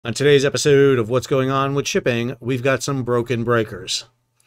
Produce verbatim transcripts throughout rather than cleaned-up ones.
On today's episode of What's Going On with Shipping, we've got some broken breakers.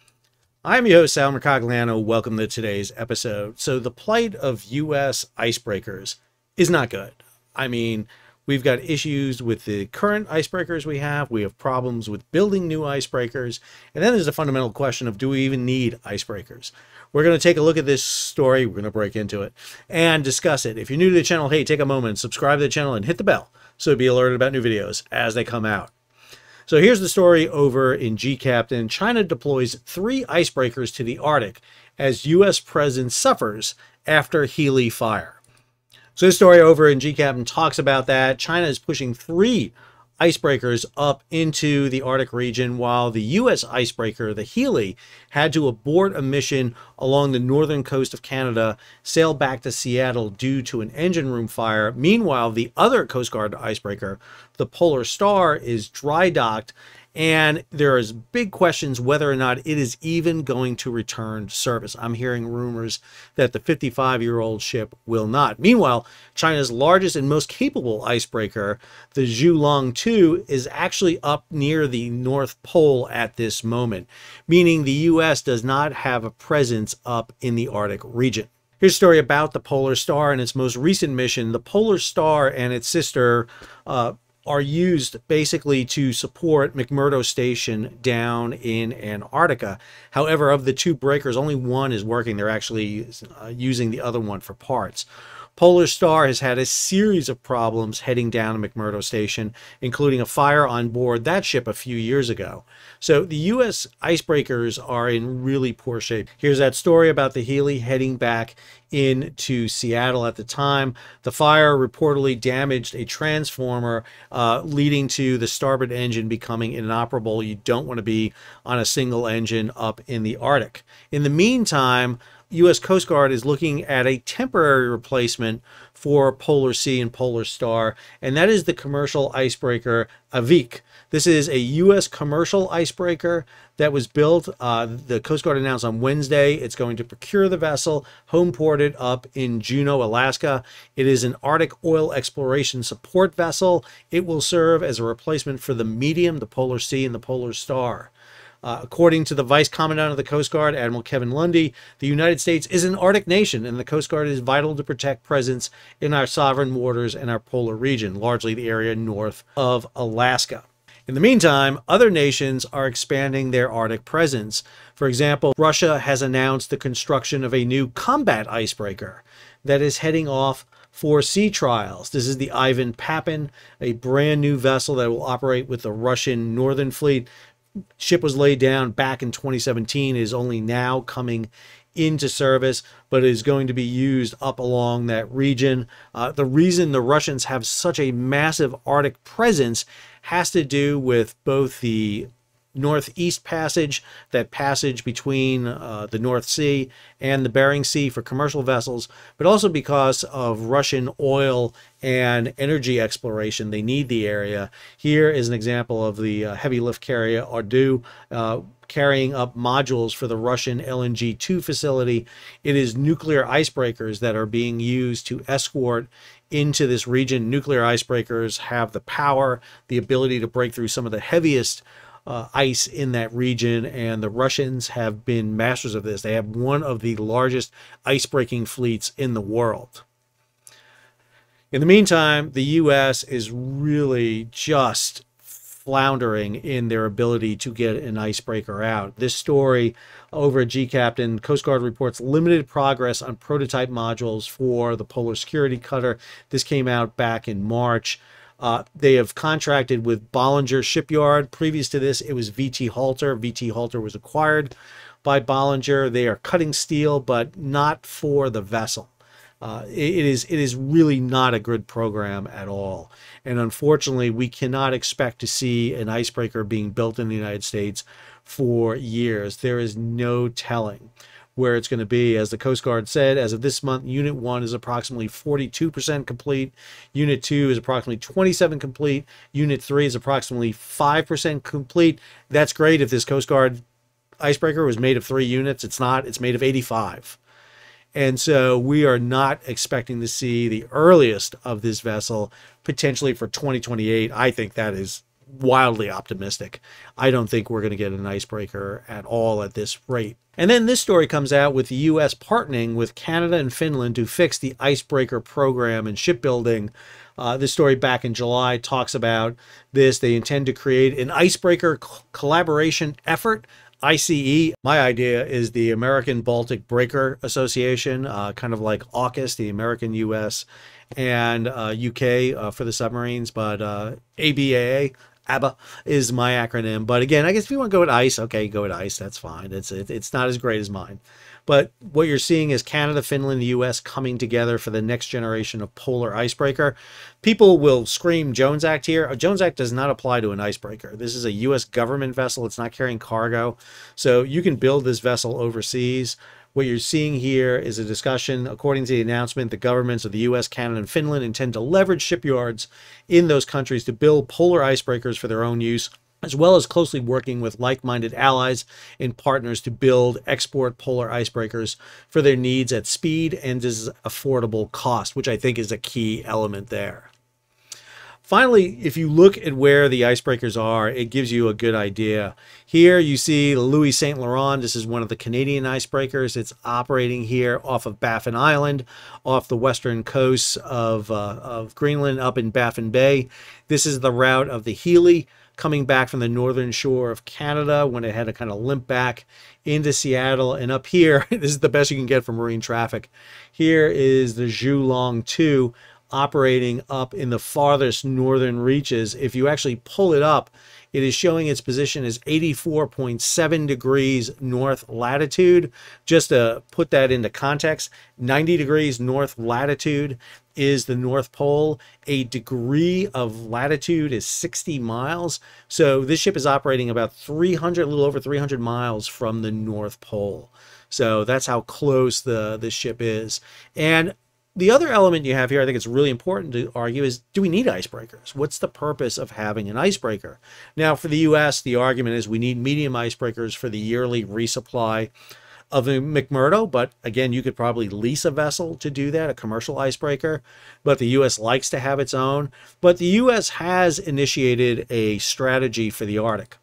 I'm your host, Sal Mercogliano. Welcome to today's episode. So the plight of U S icebreakers is not good. I mean, we've got issues with the current icebreakers we have. We have problems with building new icebreakers. And then there's the fundamental question of, do we even need icebreakers? We're going to take a look at this story. We're going to break into it and discuss it. If you're new to the channel, hey, take a moment, subscribe to the channel and hit the bell so you'll be alerted about new videos as they come out. So here's the story over in G Captain. China deploys three icebreakers to the Arctic as U S presence suffers after Healy fire. So this story over in G Captain talks about that. China is pushing three icebreakers up into the Arctic region, while the U S icebreaker, the Healy, had to abort a mission along the northern coast of Canada, sail back to Seattle due to an engine room fire. Meanwhile, the other Coast Guard icebreaker, the Polar Star, is dry docked, and there is big questions whether or not it is even going to return to service. I'm hearing rumors that the fifty-five-year-old ship will not. Meanwhile, China's largest and most capable icebreaker, the Zhulong two, is actually up near the North Pole at this moment, meaning the U S does not have a presence up in the Arctic region. Here's a story about the Polar Star and its most recent mission. The Polar Star and its sister uh, are used basically to support McMurdo Station down in Antarctica. However, of the two breakers, only one is working. They're actually uh, using the other one for parts. Polar Star has had a series of problems heading down to McMurdo Station, including a fire on board that ship a few years ago. So the U S icebreakers are in really poor shape. Here's that story about the Healy heading back into Seattle at the time. The fire reportedly damaged a transformer, uh, leading to the starboard engine becoming inoperable. You don't want to be on a single engine up in the Arctic. In the meantime, U S Coast Guard is looking at a temporary replacement for Polar Sea and Polar Star, and that is the commercial icebreaker Aiviq. This is a U S commercial icebreaker that was built. Uh, the Coast Guard announced on Wednesday it's going to procure the vessel, home ported up in Juneau, Alaska. It is an Arctic oil exploration support vessel. It will serve as a replacement for the medium, the Polar Sea, and the Polar Star. Uh, according to the Vice Commandant of the Coast Guard, Admiral Kevin Lundy, the United States is an Arctic nation, and the Coast Guard is vital to protect presence in our sovereign waters and our polar region, largely the area north of Alaska. In the meantime, other nations are expanding their Arctic presence. For example, Russia has announced the construction of a new combat icebreaker that is heading off for sea trials. This is the Ivan Papin, a brand new vessel that will operate with the Russian Northern Fleet. Ship was laid down back in twenty seventeen, is only now coming into service, but is going to be used up along that region. Uh, the reason the Russians have such a massive Arctic presence has to do with both the Northeast Passage, that passage between uh, the North Sea and the Bering Sea for commercial vessels, but also because of Russian oil and energy exploration. They need the area. Here is an example of the uh, heavy lift carrier Ardu, uh, carrying up modules for the Russian L N G two facility. It is nuclear icebreakers that are being used to escort into this region. Nuclear icebreakers have the power, the ability to break through some of the heaviest Uh, ice in that region, and the Russians have been masters of this. They have one of the largest ice-breaking fleets in the world. In the meantime, the U S is really just floundering in their ability to get an icebreaker out. This story over at G Captain, Coast Guard reports limited progress on prototype modules for the Polar Security Cutter. This came out back in March. Uh, they have contracted with Bollinger Shipyard. Previous to this, it was V T Halter. V T Halter was acquired by Bollinger. They are cutting steel, but not for the vessel. Uh, it, it is it is really not a good program at all. And unfortunately, we cannot expect to see an icebreaker being built in the United States for years. There is no telling where it's going to be. As the Coast Guard said, as of this month, Unit one is approximately forty-two percent complete. Unit two is approximately twenty-seven percent complete. Unit three is approximately five percent complete. That's great if this Coast Guard icebreaker was made of three units. It's not. It's made of eighty-five. And so we are not expecting to see the earliest of this vessel potentially for twenty twenty-eight. I think that is wildly optimistic. I don't think we're going to get an icebreaker at all at this rate. And then this story comes out with the U S partnering with Canada and Finland to fix the icebreaker program in shipbuilding. Uh, this story back in July talks about this. They intend to create an icebreaker collaboration effort, I C E. My idea is the American Baltic Breaker Association, uh, kind of like AUKUS, the American U S and uh, U K uh, for the submarines, but uh, A B A A, A B A is my acronym. But again, I guess if you want to go with ICE, okay, go with ICE. That's fine. It's it, it's not as great as mine. But what you're seeing is Canada, Finland, the U S coming together for the next generation of polar icebreaker. People will scream Jones Act here. A Jones Act does not apply to an icebreaker. This is a U S government vessel. It's not carrying cargo. So you can build this vessel overseas. What you're seeing here is a discussion. According to the announcement, the governments of the U S, Canada, and Finland intend to leverage shipyards in those countries to build polar icebreakers for their own use, as well as closely working with like-minded allies and partners to build export polar icebreakers for their needs at speed and as affordable cost, which I think is a key element there. Finally, if you look at where the icebreakers are, it gives you a good idea. Here you see Louis Saint Laurent. This is one of the Canadian icebreakers. It's operating here off of Baffin Island, off the western coast of, uh, of Greenland, up in Baffin Bay. This is the route of the Healy, coming back from the northern shore of Canada when it had to kind of limp back into Seattle. And up here, this is the best you can get from marine traffic. Here is the Zhulong two, operating up in the farthest northern reaches. If you actually pull it up, it is showing its position as eighty-four point seven degrees north latitude. Just to put that into context, ninety degrees north latitude is the North Pole. A degree of latitude is sixty miles. So this ship is operating about three hundred, a little over three hundred miles from the North Pole. So that's how close the, the ship is. And the other element you have here, I think it's really important to argue, is do we need icebreakers? What's the purpose of having an icebreaker? Now, for the U S, the argument is we need medium icebreakers for the yearly resupply of a McMurdo, but again, you could probably lease a vessel to do that, a commercial icebreaker, but the U S likes to have its own. But the U S has initiated a strategy for the Arctic,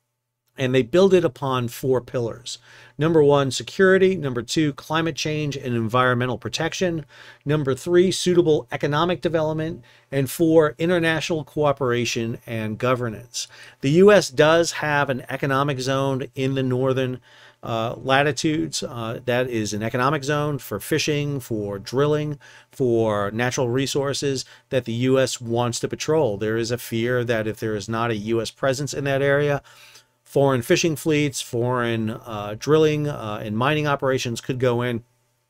and they build it upon four pillars. Number one, security. Number two, climate change and environmental protection. Number three, suitable economic development. And four, international cooperation and governance. The U S does have an economic zone in the northern uh, latitudes. Uh, that is an economic zone for fishing, for drilling, for natural resources that the U S wants to patrol. There is a fear that if there is not a U S presence in that area, foreign fishing fleets, foreign uh, drilling uh, and mining operations could go in.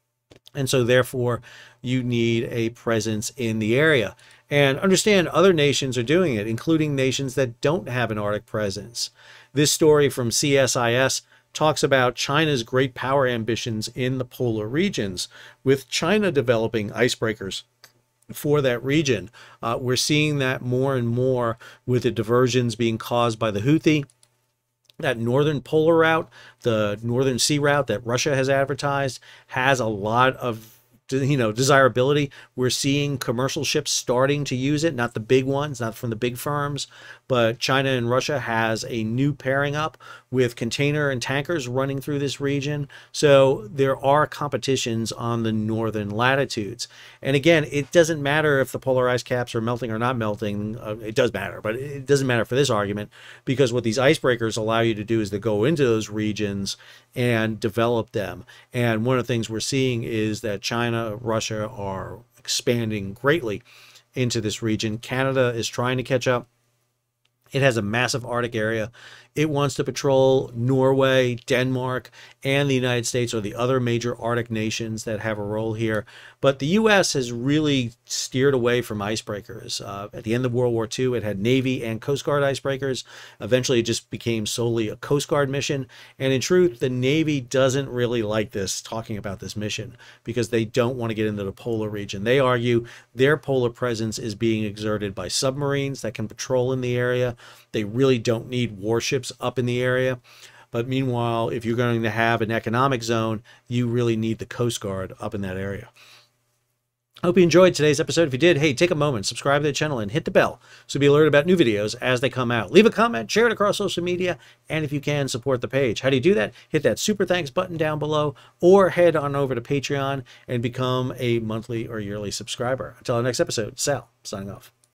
And so therefore, you need a presence in the area. And understand, other nations are doing it, including nations that don't have an Arctic presence. This story from C S I S talks about China's great power ambitions in the polar regions, with China developing icebreakers for that region. Uh, we're seeing that more and more with the diversions being caused by the Houthi. That northern polar route, the northern sea route that Russia has advertised, has a lot of, you know, desirability. We're seeing commercial ships starting to use it, not the big ones, not from the big firms, but China and Russia has a new pairing up with container and tankers running through this region. So there are competitions on the northern latitudes. And again, it doesn't matter if the polar ice caps are melting or not melting. Uh, it does matter, but it doesn't matter for this argument, because what these icebreakers allow you to do is to go into those regions and develop them. And one of the things we're seeing is that China, Russia are expanding greatly into this region. Canada is trying to catch up. It has a massive Arctic area. It wants to patrol Norway, Denmark, and the United States, or the other major Arctic nations that have a role here. But the U S has really steered away from icebreakers. Uh, at the end of World War Two, it had Navy and Coast Guard icebreakers. Eventually, it just became solely a Coast Guard mission. And in truth, the Navy doesn't really like this, talking about this mission, because they don't want to get into the polar region. They argue their polar presence is being exerted by submarines that can patrol in the area. They really don't need warships up in the area. But meanwhile, if you're going to have an economic zone, you really need the Coast Guard up in that area. I hope you enjoyed today's episode. If you did, hey, take a moment, subscribe to the channel, and hit the bell so you'll be alerted about new videos as they come out. Leave a comment, share it across social media, and if you can, support the page. How do you do that? Hit that super thanks button down below, or head on over to Patreon and become a monthly or yearly subscriber. Until our next episode, Sal, signing off.